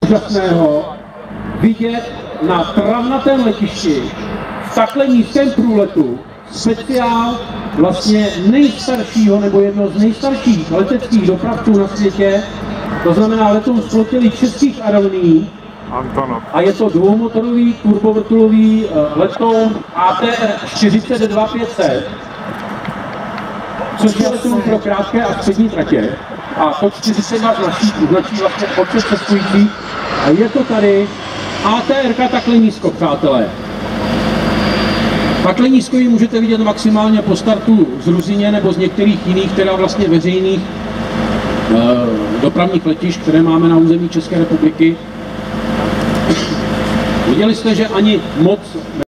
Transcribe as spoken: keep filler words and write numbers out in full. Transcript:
úžasného vidět na travnatém letišti v takhle nízkém průletu speciál vlastně nejstaršího nebo jednoho z nejstarších leteckých dopravců na světě, to znamená letoun z flotilí českých aerolinií. A je to dvoumotorový turbovrtulový letoun A T R čtyřicet dva pět set, což je letoun pro krátké a střední tratě. A to čtyřicet dva značí, značí vlastně počet cestujících. A je to tady A T R takhle nízko, přátelé. Takhle nízko ji můžete vidět maximálně po startu z Ruzyně nebo z některých jiných, teda vlastně veřejných e, dopravních letišť, které máme na území České republiky. Viděli jste, že ani moc